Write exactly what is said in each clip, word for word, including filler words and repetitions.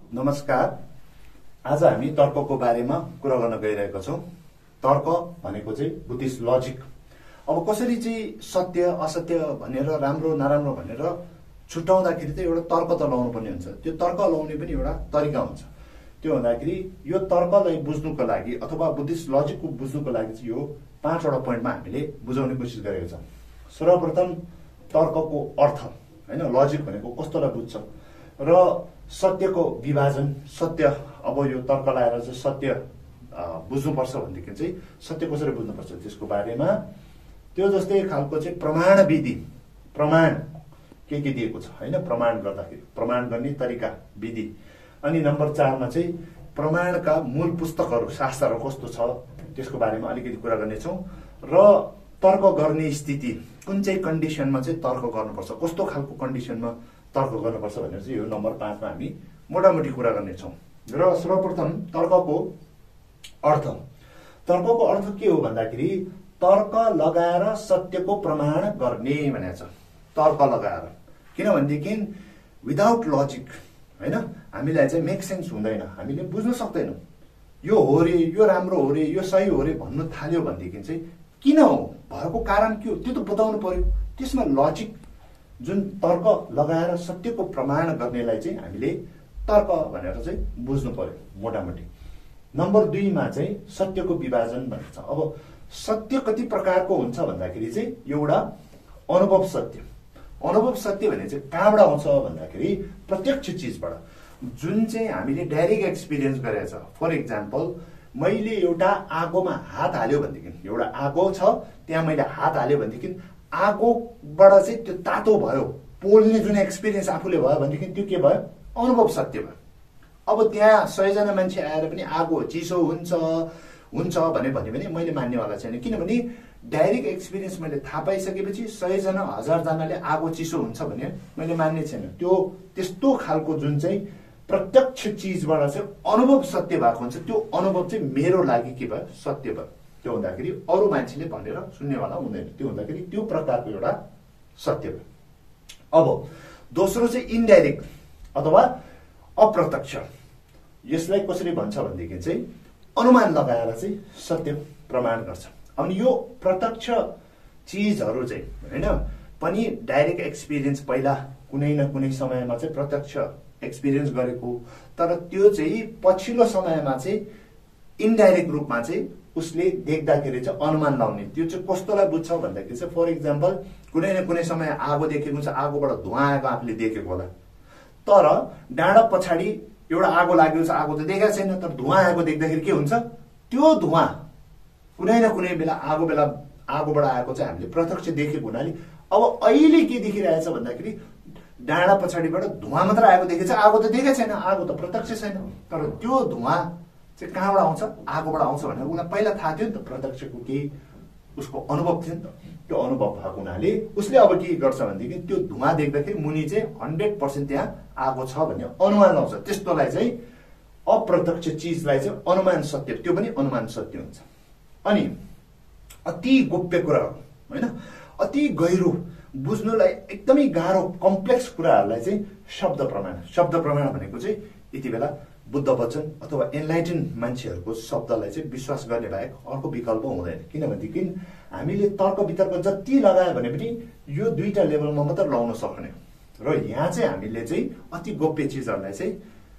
नमस्कार। आज हामी तर्कको बारेमा कुरा गर्न गइरहेका छौं। तर्क भनेको चाहिँ बुद्धिस्ट लजिक। अब कसरी चाहिँ सत्य असत्य भनेर राम्रो नराम्रो भनेर छुटाउँदाखेरि चाहिँ एउटा तर्क त लाउनु पर्ने हुन्छ। त्यो तर्क लाउने पनि एउटा तरिका हुन्छ। त्यो भन्दाखेरि यो तर्कलाई बुझ्नुको लागि अथवा बुद्धिस्ट लजिकको बुझ्नुको लागि चाहिँ यो पाँचवटा पोइन्टमा हामीले बुझाउने कोसिस गरेका छौं। सर्वप्रथम तर्कको अर्थ, हैन, लजिक भनेको कस्तोलाई बुझ्छ र सत्यको विभाजन। सत्य, अब यो तर्क लाएर चाहिँ सत्य बुझ्नुपर्छ भनेदेखि चाहिँ सत्य कसरी बुझ्नुपर्छ त्यसको बारेमा। त्यो जस्तै खालको चाहिँ प्रमाण विधि, प्रमाण के के दिएको छ, हैन, प्रमाण गर्दाखेरि प्रमाण गर्ने तरिका, विधि। अनि नम्बर चारमा चाहिँ प्रमाणका मूल पुस्तकहरू, शास्त्रहरू कस्तो छ त्यसको बारेमा अलिकति कुरा गर्नेछौँ। र तर्क गर्ने स्थिति, कुन चाहिँ कन्डिसनमा चाहिँ तर्क गर्नुपर्छ, कस्तो खालको कन्डिसनमा तर्क गर्नुपर्छ भनेर चाहिँ यो नम्बर पाँचमा हामी मोटामोटी कुरा गर्नेछौँ। र सर्वप्रथम तर्कको अर्थ। तर्कको अर्थ के हो भन्दाखेरि तर्क लगाएर सत्यको प्रमाण गर्ने भनेको छ। तर्क लगाएर, किनभनेदेखि विदाउट लजिक, हैन, हामीलाई चाहिँ मेक सेन्स हुँदैन, हामीले बुझ्न सक्दैनौँ। यो हो रे, यो राम्रो हो रे, यो सही हो रे भन्नु थाल्यो भनेदेखि चाहिँ किन हो, भएको कारण के हो त्यो त बताउनु पर्यो। त्यसमा लजिक, जुन तर्क लगाएर सत्यको प्रमाण गर्नेलाई चाहिँ हामीले तर्क भनेर चाहिँ बुझ्नु पर्यो मोटामोटी। नम्बर दुईमा चाहिँ सत्यको विभाजन भनेको छ। अब सत्य कति प्रकारको हुन्छ भन्दाखेरि चाहिँ एउटा अनुभव सत्य। अनुभव सत्य भने चाहिँ कहाँबाट आउँछ भन्दाखेरि प्रत्यक्ष चिजबाट, जुन चाहिँ हामीले डाइरेक्ट एक्सपिरियन्स गरेको छ। फर इक्जाम्पल, मैले एउटा आगोमा हात हाल्यो भनेदेखि, एउटा आगो छ त्यहाँ मैले हात हाल्यो भनेदेखि आगोबाट चाहिँ त्यो तातो भयो, पोल्ने जुन एक्सपिरियन्स आफूले भयो भनेदेखि त्यो के भयो, अनुभव सत्य भयो। अब त्यहाँ सयजना मान्छे आएर पनि आगो चिसो हुन्छ हुन्छ भने भन्यो भने मैले मान्नेवाला छैन, किनभने डाइरेक्ट एक्सपिरियन्स मैले थाहा पाइसकेपछि सयजना हजारजनाले आगो चिसो हुन्छ भने मैले मान्ने छैन। त्यो त्यस्तो खालको जुन चाहिँ प्रत्यक्ष चिजबाट चाहिँ अनुभव सत्य भएको हुन्छ, त्यो अनुभव चाहिँ मेरो लागि के भयो, सत्य भयो। त्यो हुँदाखेरि अरू मान्छेले भनेर सुन्नेवाला हुँदैन। त्यो हुँदाखेरि त्यो प्रकारको एउटा सत्य भयो। अब दोस्रो चाहिँ इन्डाइरेक्ट अथवा अप्रत्यक्ष। यसलाई कसरी भन्छ भनेदेखि चाहिँ अनुमान लगाएर चाहिँ सत्य प्रमाण गर्छ। अनि यो प्रत्यक्ष चिजहरू चाहिँ, हैन, पनि डाइरेक्ट एक्सपिरियन्स पहिला कुनै न कुनै समयमा चाहिँ प्रत्यक्ष एक्सपिरियन्स गरेको, तर त्यो चाहिँ पछिल्लो समयमा चाहिँ इन्डाइरेक्ट रूपमा चाहिँ उसले देख्दाखेरि चाहिँ अनुमान लाउने। त्यो चाहिँ कस्तोलाई बुझ्छ भन्दाखेरि चाहिँ फर इक्जाम्पल कुनै न कुनै समय आगो देखेको छ, आगोबाट धुवा आएको आफूले देखेको होला, तर डाँडा पछाडि एउटा आगो लागेको छ, आगो त देखेको छैन, तर धुवा आएको देख्दाखेरि के हुन्छ, त्यो धुवा कुनै न कुनै बेला आगो बेला आगोबाट आएको चाहिँ हामीले प्रत्यक्ष देखेको हुनाले अब अहिले के देखिरहेछ भन्दाखेरि डाँडा पछाडिबाट धुवा मात्र आएको देखेछ, आगो त देखेको छैन, आगो त प्रत्यक्ष छैन, तर त्यो धुवा चाहिँ कहाँबाट आउँछ, आगोबाट आउँछ भनेर उसलाई पहिला थाहा थियो नि त, प्रत्यक्षको केही उसको अनुभव थियो नि त। त्यो अनुभव भएको हुनाले उसले अब के गर्छ भनेदेखि त्यो धुवा देख्दाखेरि मुनि चाहिँ हन्ड्रेड पर्सेन्ट त्यहाँ आगो छ भन्ने अनुमान लाउँछ। त्यस्तोलाई चाहिँ अप्रत्यक्ष चिजलाई चाहिँ अनुमान सत्य, त्यो पनि अनुमान सत्य हुन्छ। अनि अति गोप्य कुराहरू, होइन, अति गहिरो, बुझ्नुलाई एकदमै गाह्रो कम्प्लेक्स कुराहरूलाई चाहिँ शब्द प्रमाण। शब्द प्रमाण भनेको चाहिँ यति बेला बुद्ध वचन अथवा एनलाइटन मान्छेहरूको शब्दलाई चाहिँ विश्वास गर्ने बाहेक अर्को विकल्प हुँदैन। किनभनेदेखि हामीले तर्क वितर्क जति लगायो भने पनि यो दुईटा लेभलमा मात्र लाउन सक्ने, र यहाँ चाहिँ हामीले चाहिँ अति गोप्य चिजहरूलाई चाहिँ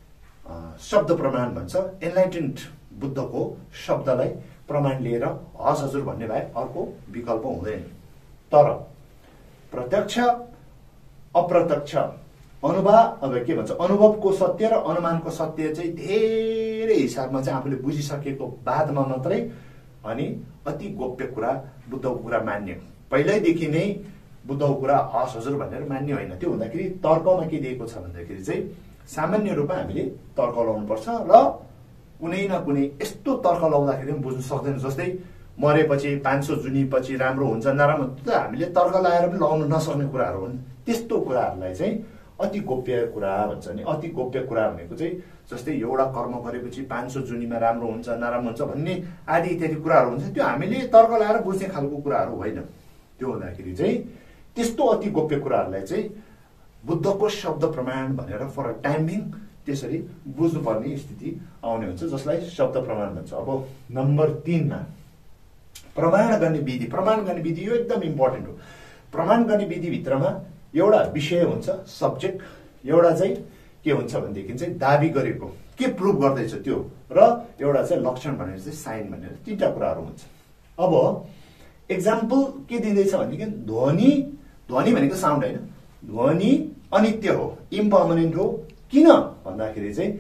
शब्द प्रमाण भन्छ। एनलाइटेन्ड बुद्धको शब्दलाई प्रमाण लिएर हस् हजुर भन्ने बाहेक अर्को विकल्प हुँदैन। तर प्रत्यक्ष अप्रत्यक्ष अनुभव, अब के भन्छ, अनुभवको सत्य र अनुमानको सत्य चाहिँ धेरै हिसाबमा चाहिँ आफूले बुझिसकेको बादमा मात्रै अनि अति गोप्य कुरा, बुद्धको कुरा मान्ने। पहिल्यैदेखि नै बुद्धको कुरा हस् हजुर भनेर मान्ने होइन। त्यो हुँदाखेरि तर्कमा के दिएको छ भन्दाखेरि चाहिँ सामान्य रूपमा हामीले तर्क लाउनुपर्छ र कुनै न कुनै यस्तो तर्क लाउँदाखेरि पनि बुझ्नु सक्दैन। जस्तै मरेपछि पाँच सौ जुनीपछि राम्रो हुन्छ नराम्रो, त्यो हामीले तर्क लगाएर पनि लाउनु नसक्ने कुराहरू हुन्। त्यस्तो कुराहरूलाई चाहिँ अति गोप्य कुरा भन्छ नि। अति गोप्य कुरा भनेको चाहिँ जस्तै एउटा कर्म गरेपछि पाँच सौ जुनीमा राम्रो हुन्छ नराम्रो हुन्छ भन्ने आदि इत्यादि कुराहरू हुन्छ, त्यो हामीले तर्क लगाएर बुझ्ने खालको कुराहरू होइन। त्यो हुँदाखेरि चाहिँ त्यस्तो अति गोप्य कुराहरूलाई चाहिँ बुद्धको शब्द प्रमाण भनेर फर अ टाइम बिङ त्यसरी बुझ्नुपर्ने स्थिति आउने हुन्छ, जसलाई शब्द प्रमाण भन्छ। अब नम्बर तीनमा प्रमाण गर्ने विधि। प्रमाण गर्ने विधि यो एकदम इम्पोर्टेन्ट हो। प्रमाण गर्ने विधिभित्रमा एउटा विषय हुन्छ, सब्जेक्ट, एउटा चाहिँ के हुन्छ भनेदेखि चाहिँ दाबी गरेको के प्रुभ गर्दैछ त्यो, र एउटा चाहिँ लक्षण भनेर चाहिँ साइन भनेर तीनटा कुराहरू हुन्छ। अब एक्जाम्पल के दिँदैछ भनेदेखि ध्वनि, ध्वनि भनेको साउन्ड होइन, ध्वनि अनित्य हो, इम्पर्मानेन्ट हो। किन भन्दाखेरि चाहिँ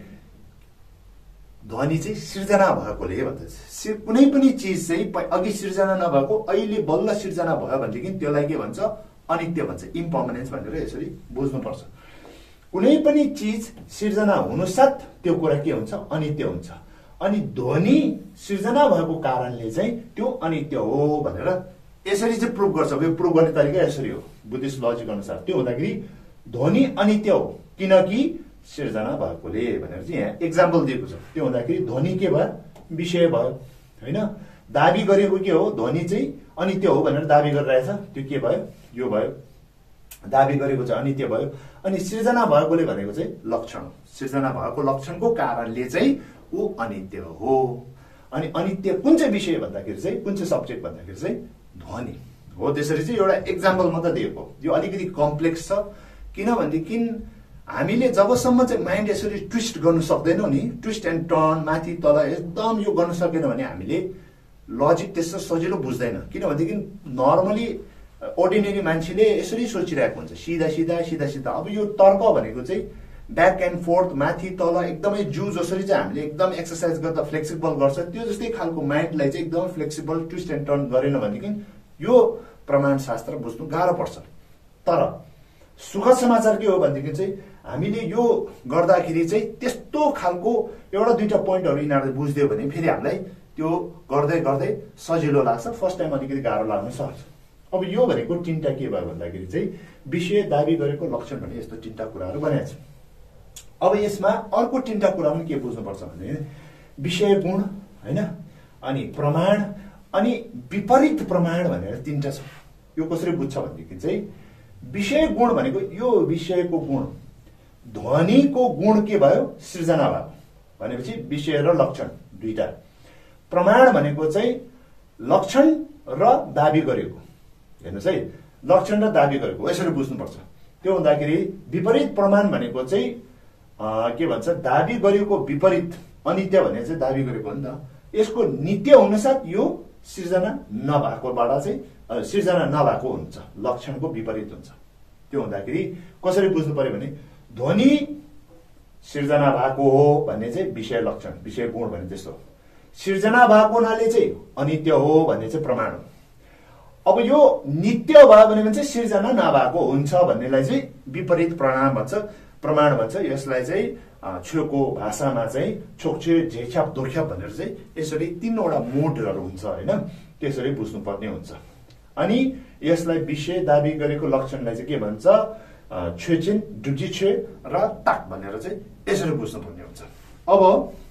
ध्वनि चाहिँ सिर्जना भएकोले भन्छ। कुनै पनि चिज चाहिँ अघि सिर्जना नभएको अहिले बल्ल सिर्जना भयो भनेदेखि त्यसलाई के भन्छ, अनित्य भन्छ, इम्पर्मानेन्स भनेर यसरी बुझ्नुपर्छ। कुनै पनि चिज सिर्जना हुनुसाथ त्यो कुरा के हुन्छ, अनित्य हुन्छ। अनि ध्वनि सिर्जना भएको कारणले चाहिँ त्यो अनित्य हो भनेर यसरी चाहिँ प्रुभ गर्छ। यो प्रुभ गर्ने तरिका यसरी हो बुद्धिस्ट लजिक अनुसार। त्यो हुँदाखेरि ध्वनि अनित्य हो किनकि सिर्जना भएकोले भनेर चाहिँ यहाँ एक्जाम्पल दिएको छ। त्यो हुँदाखेरि ध्वनि के भयो, विषय भयो होइन। दाबी गरेको के हो, ध्वनि चाहिँ अनित्य हो भनेर दाबी गरिरहेछ, त्यो के भयो, यो भयो, दाबी गरेको चाहिँ अनित्य भयो। अनि सिर्जना भएकोले भनेको चाहिँ लक्षण, सिर्जना भएको लक्षणको कारणले चाहिँ ऊ अनित्य हो। अनि अनित्य कुन चाहिँ विषय भन्दाखेरि चाहिँ, कुन चाहिँ सब्जेक्ट भन्दाखेरि चाहिँ ध्वनि हो। त्यसरी चाहिँ एउटा एक्जाम्पल मात्र दिएको। यो अलिकति कम्प्लेक्स छ, किनभनेदेखि हामीले जबसम्म चाहिँ माइन्ड यसरी ट्विस्ट गर्नु सक्दैनौँ नि, ट्विस्ट एन्ड टर्न माथि तल एकदम यो गर्न सकेन भने हामीले लजिक त्यस्तो सजिलो बुझ्दैन। किनभनेदेखि नर्मली अर्डिनेरी मान्छेले यसरी सोचिरहेको हुन्छ, सिधा सिधा सिधा सिधा। अब यो तर्क भनेको चाहिँ ब्याक एन्ड फोर्थ, माथि तल, एकदमै जु जसरी चाहिँ हामीले एकदम एक्सर्साइज गर्दा फ्लेक्सिबल गर्छ, त्यो जस्तै खालको माइन्डलाई चाहिँ एकदमै फ्लेक्सिबल ट्विस्ट एन्ड टर्न गरेन भनेदेखि यो प्रमाण शास्त्र बुझ्नु गाह्रो पर्छ। तर सुखद समाचार के हो भनेदेखि चाहिँ हामीले यो गर्दाखेरि चाहिँ त्यस्तो खालको एउटा दुईटा पोइन्टहरू यिनीहरूले बुझ्दियो भने फेरि हामीलाई त्यो गर्दै गर्दै सजिलो लाग्छ। फर्स्ट टाइम अलिकति गाह्रो लाग्न सक्छ। अब यो भनेको तिनवटा के भयो भन्दाखेरि चाहिँ विषय, दाबी गरेको, लक्षण भन्ने यस्तो तिनवटा कुराहरू बनाएको छ। अब यसमा अर्को तिनवटा कुरा पनि के बुझ्नुपर्छ भने विषय गुण होइन, अनि प्रमाण, अनि विपरीत प्रमाण भनेर तिनवटा छ। यो कसरी बुझ्छ भनेदेखि चाहिँ विषय गुण भनेको यो विषयको गुण, ध्वनिको गुण के भयो, सृजना भयो भनेपछि विषय र लक्षण दुईटा। प्रमाण भनेको चाहिँ लक्षण र दाबी गरेको, हेर्नुहोस् है, लक्षण र दाबी गरेको यसरी बुझ्नुपर्छ। त्यो हुँदाखेरि विपरीत प्रमाण भनेको चाहिँ के भन्छ, दाबी गरेको विपरीत, अनित्य भने चाहिँ दाबी गरेको हो नि त। यसको नित्य हुनसाथ यो सिर्जना नभएकोबाट चाहिँ सिर्जना नभएको हुन्छ, लक्षणको विपरीत हुन्छ। त्यो हुँदाखेरि कसरी बुझ्नु पर्यो भने ध्वनि सिर्जना भएको हो भन्ने चाहिँ विषय लक्षण, विषय गुण भन्ने त्यस्तो। सिर्जना भएको हुनाले चाहिँ अनित्य हो भन्ने चाहिँ प्रमाण हो। अब यो नित्य भयो भने चाहिँ सिर्जना नभएको हुन्छ भन्नेलाई चाहिँ विपरीत प्रमाण भन्छ, प्रमाण भन्छ। यसलाई चाहिँ छेउको भाषामा चाहिँ छोक्छे, झेछ्याप, दोर्ख्याप भनेर चाहिँ यसरी तीनवटा मोडहरू हुन्छ होइन, त्यसरी बुझ्नुपर्ने हुन्छ। अनि यसलाई विषय, दाबी गरेको लक्षणलाई चाहिँ के भन्छ, छेचिन, डुजिछे र ताक भनेर चाहिँ यसरी बुझ्नुपर्ने हुन्छ। अब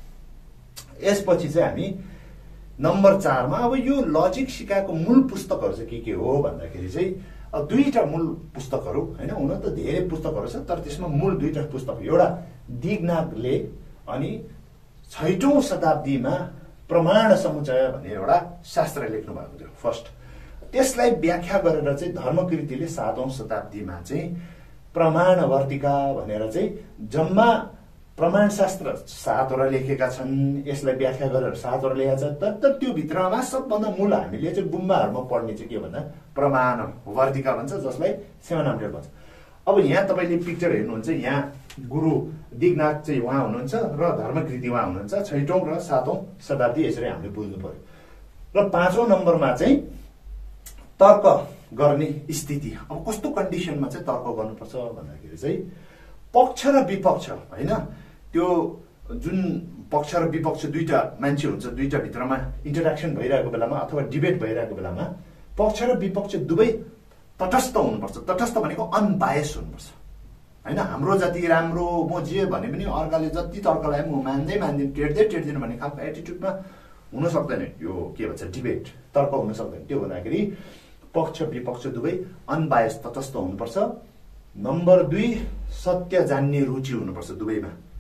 यसपछि चाहिँ हामी नम्बर चारमा अब यो लजिक सिकाएको मूल पुस्तकहरू चाहिँ के के हो भन्दाखेरि चाहिँ दुईटा मूल पुस्तकहरू होइन, हुन त धेरै पुस्तकहरू छ तर त्यसमा मूल दुईटा पुस्तक, एउटा दिगनागले अनि छैटौं शताब्दीमा प्रमाण समुच्चय भन्ने एउटा शास्त्र लेख्नु भएको थियो फर्स्ट। त्यसलाई व्याख्या गरेर चाहिँ धर्मकृतिले सातौं शताब्दीमा चाहिँ प्रमाणवर्तिका भनेर चाहिँ जम्मा प्रमाण शास्त्र सातवटा लेखेका छन्। यसलाई व्याख्या गरेर सातवटा लेखेका छन्, तर त्यो भित्रमा सबभन्दा मूल हामीले चाहिँ गुम्बाहरूमा पढ्ने चाहिँ के भन्दा प्रमाणवर्तिका भन्छ, जसलाई सेवानामडेल भन्छ। अब यहाँ तपाईँले पिक्चर हेर्नुहुन्छ, यहाँ गुरु दिगनाग चाहिँ उहाँ हुनुहुन्छ र धर्मकृति उहाँ हुनुहुन्छ, छैटौं र सातौं शताब्दी यसरी हामीले बुझ्नु पर्यो। र पाँचौं नम्बरमा चाहिँ तर्क गर्ने स्थिति। अब कस्तो कन्डिसनमा चाहिँ तर्क गर्नुपर्छ भन्दाखेरि चाहिँ पक्ष र विपक्ष होइन, त्यो जुन पक्ष र विपक्ष दुईटा मान्छे हुन्छ, दुईटा भित्रमा इन्टरेक्सन भइरहेको बेलामा अथवा डिबेट भइरहेको बेलामा पक्ष र विपक्ष दुवै तटस्थ हुनुपर्छ। तटस्थ भनेको अनबायस हुनुपर्छ होइन। हाम्रो जति राम्रो म जे भने पनि अर्काले जति तर्क लगाए म मान्दै मान्दिनँ, टेर्दै टेर्दिनँ भन्ने खालको एटिट्युडमा हुन सक्दैन। यो के भन्छ, डिबेट, तर्क हुन सक्दैन। त्यो भन्दाखेरि पक्ष विपक्ष दुवै अनबायस, तटस्थ हुनुपर्छ। नम्बर दुई, सत्य जान्ने रुचि हुनुपर्छ दुवैमा।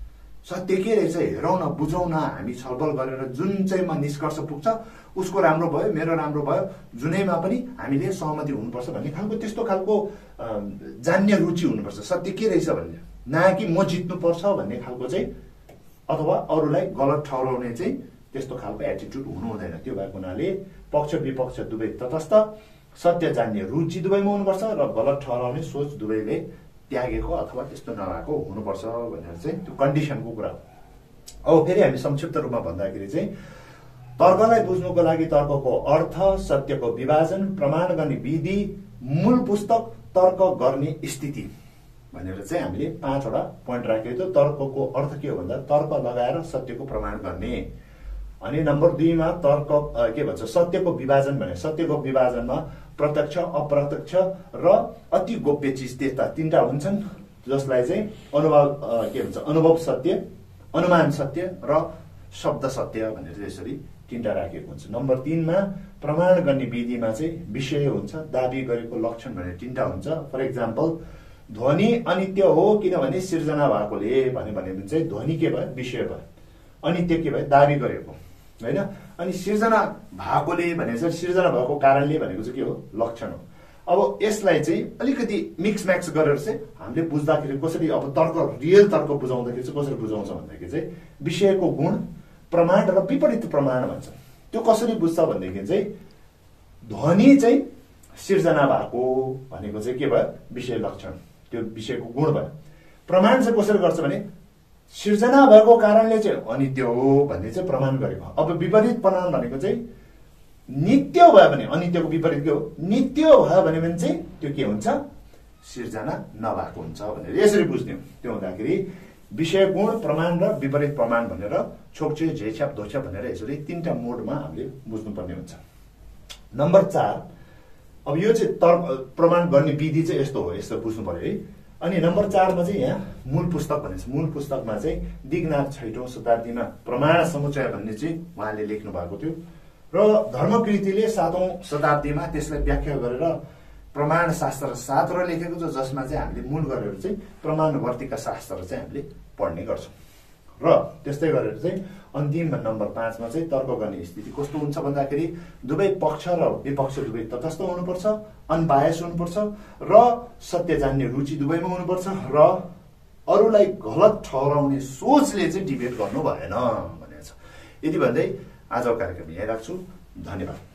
सत्य के रहेछ हेरौँ न, बुझौँ न, हामी छलफल गरेर जुन चाहिँमा निष्कर्ष पुग्छ उसको राम्रो भयो, मेरो राम्रो भयो, जुनैमा पनि हामीले सहमति हुनुपर्छ भन्ने खालको त्यस्तो खालको जान्ने रुचि हुनुपर्छ सत्य के रहेछ भन्ने, न कि म जित्नुपर्छ भन्ने खालको चाहिँ अथवा अरूलाई गलत ठहराउने चाहिँ त्यस्तो खालको एटिट्युड हुनु हुँदैन। त्यो भएको हुनाले पक्ष विपक्ष दुवै तटस्थ, सत्य जान्ने रुचि दुवैमा हुनुपर्छ र गलत ठहराउने सोच दुवैले त्यागेको अथवा त्यस्तो नभएको हुनुपर्छ भनेर चाहिँ त्यो कन्डिसनको कुरा हो। अब फेरि हामी संक्षिप्त रूपमा भन्दाखेरि चाहिँ तर्कलाई बुझ्नुको लागि तर्कको अर्थ, सत्यको विभाजन, प्रमाण गर्ने विधि, मूल पुस्तक, तर्क गर्ने स्थिति भनेर चाहिँ हामीले पाँचवटा पोइन्ट राखेको थियो। तर्कको अर्थ के हो भन्दा तर्क लगाएर सत्यको प्रमाण गर्ने। अनि नम्बर दुईमा तर्क के भन्छ सत्यको विभाजन भने सत्यको विभाजनमा प्रत्यक्ष, अप्रत्यक्ष र अति गोप्य चिज त्यस्ता तीनटा हुन्छन् जसलाई चाहिँ अनुभव के भन्छ अनुभव सत्य, अनुमान सत्य र शब्द सत्य भनेर यसरी तीनटा राखेको हुन्छ। नम्बर तीनमा प्रमाण गर्ने विधिमा चाहिँ विषय हुन्छ, दाबी गरेको लक्षण भनेर तीनटा हुन्छ। फर इक्जाम्पल ध्वनि अनित्य हो किनभने सिर्जना भएकोले भन्यो भने चाहिँ ध्वनि के भयो विषय भयो, अनित्य के भयो दाबी गरेको होइन। अनि सिर्जना भएकोले भने चाहिँ सिर्जना भएको कारणले भनेको चाहिँ के हो लक्षण हो। अब यसलाई चाहिँ अलिकति मिक्स म्याक्स गरेर चाहिँ हामीले बुझ्दाखेरि कसरी अब तर्क रियल तर्क बुझाउँदाखेरि चाहिँ कसरी बुझाउँछ भन्दाखेरि चाहिँ विषयको गुण, प्रमाण र विपरीत प्रमाण भन्छ। त्यो कसरी बुझ्छ भनेदेखि चाहिँ ध्वनि चाहिँ सिर्जना भएको भनेको चाहिँ के भयो विषय लक्षण, त्यो विषयको गुण भयो। प्रमाण चाहिँ कसरी गर्छ भने सिर्जना भएको कारणले चाहिँ अनित्य हो भन्ने चाहिँ प्रमाण गरेको। अब विपरीत प्रमाण भनेको चाहिँ नित्य भयो भने अनित्यको विपरीत के हो नित्य भयो भने चाहिँ त्यो के हुन्छ सिर्जना नभएको हुन्छ भनेर यसरी बुझ्ने हो। त्यो हुँदाखेरि विषय गुण, प्रमाण र विपरीत प्रमाण भनेर छोकछे झेछ्याप धोछ्याप भनेर यसरी तीनटा मोडमा हामीले बुझ्नुपर्ने हुन्छ। नम्बर चार, अब यो चाहिँ तर्क प्रमाण गर्ने विधि चाहिँ यस्तो हो, यस्तो बुझ्नु पर्यो है। अनि नम्बर चारमा चाहिँ यहाँ मूल पुस्तक भनेको छ। मूल पुस्तकमा चाहिँ दिगनाथ छैटौं शताब्दीमा प्रमाण समुच्चय भन्ने चाहिँ उहाँले लेख्नु भएको थियो र धर्मकृतिले सातौं शताब्दीमा त्यसलाई व्याख्या गरेर प्रमाण शास्त्र शास्त्र लेखेको छ, जसमा चाहिँ हामीले मूल गरेर चाहिँ प्रमाणवर्तीका शास्त्र चाहिँ हामीले पढ्ने गर्छौँ। र त्यस्तै गरेर चाहिँ अन्तिम नम्बर पाँचमा चाहिँ तर्क गर्ने स्थिति कस्तो हुन्छ भन्दाखेरि दुवै पक्ष र विपक्ष दुवै तटस्थ हुनुपर्छ, अनबायस हुनुपर्छ र सत्य जान्ने रुचि दुवैमा हुनुपर्छ र अरूलाई गलत ठहराउने सोचले चाहिँ डिबेट गर्नु भएन भनेको छ। यति भन्दै आजको कार्यक्रम यहीँ राख्छु। धन्यवाद।